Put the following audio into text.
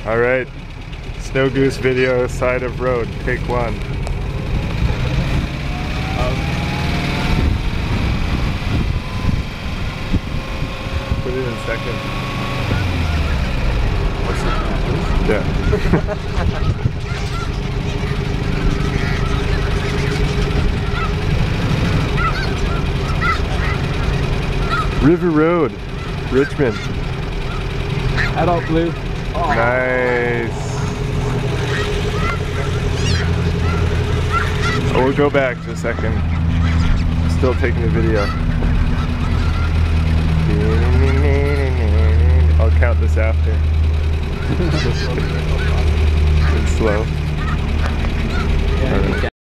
All right, Snow Goose video, side of road, take one. Put it in second. Yeah. River Road, Richmond. Adult blue. Oh. Nice. Oh, we'll go back just a second. Still taking the video. I'll count this after. It's slow. Yeah,